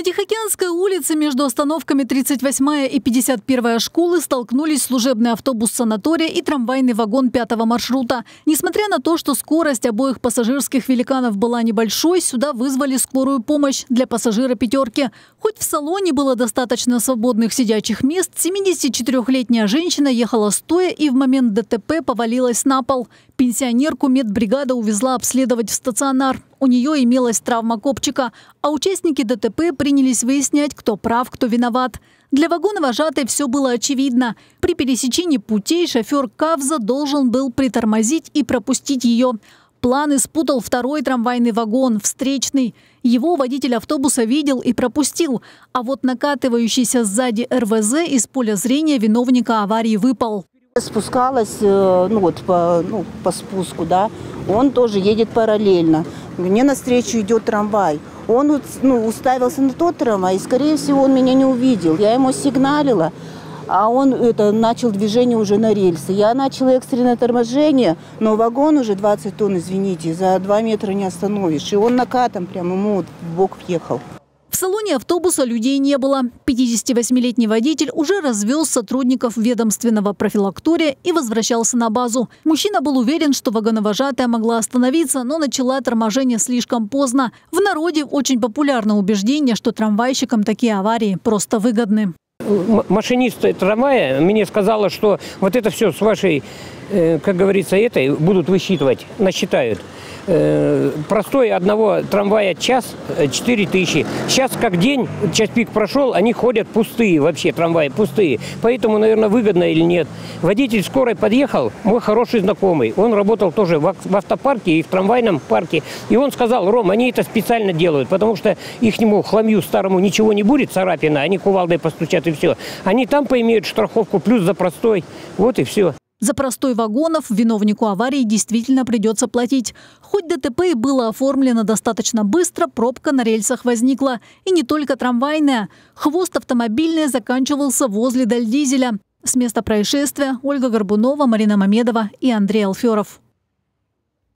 На Тихоокеанской улице между остановками 38-я и 51-я школы столкнулись служебный автобус санатория и трамвайный вагон 5-го маршрута. Несмотря на то, что скорость обоих пассажирских великанов была небольшой, сюда вызвали скорую помощь для пассажира «пятерки». Хоть в салоне было достаточно свободных сидячих мест, 74-летняя женщина ехала стоя и в момент ДТП повалилась на пол. Пенсионерку медбригада увезла обследовать в стационар. У нее имелась травма копчика, а участники ДТП принялись выяснять, кто прав, кто виноват. Для вагоновожатой все было очевидно. При пересечении путей шофер Кавза должен был притормозить и пропустить ее. План испутал второй трамвайный вагон, встречный. Его водитель автобуса видел и пропустил, а вот накатывающийся сзади РВЗ из поля зрения виновника аварии выпал. Спускалась по спуску, да, он тоже едет параллельно. Мне навстречу идет трамвай. Он уставился на тот трамвай, и, скорее всего, он меня не увидел. Я ему сигналила, а он начал движение уже на рельсы. Я начала экстренное торможение, но вагон уже 20 тонн, извините, за 2 метра не остановишь. И он накатом прямо ему в бок въехал. В салоне автобуса людей не было. 58-летний водитель уже развез сотрудников ведомственного профилактория и возвращался на базу. Мужчина был уверен, что вагоновожатая могла остановиться, но начала торможение слишком поздно. В народе очень популярно убеждение, что трамвайщикам такие аварии просто выгодны. Машинист трамвая мне сказала, что вот это все с вашей, как говорится, будут высчитывать, насчитают. Простой одного трамвая час 4000. Сейчас как день, час пик прошел, они ходят пустые вообще, трамваи пустые. Поэтому, наверное, выгодно или нет. Водитель скорой подъехал, мой хороший знакомый. Он работал тоже в автопарке и в трамвайном парке. И он сказал: Ром, они это специально делают, потому что ихнему хламью старому ничего не будет, царапина, они кувалдой постучат и все. Они там поимеют страховку плюс за простой. Вот и все. За простой вагонов виновнику аварии действительно придется платить. Хоть ДТП и было оформлено достаточно быстро, пробка на рельсах возникла. И не только трамвайная. Хвост автомобильный заканчивался возле Дальдизеля. С места происшествия Ольга Горбунова, Марина Мамедова и Андрей Алферов.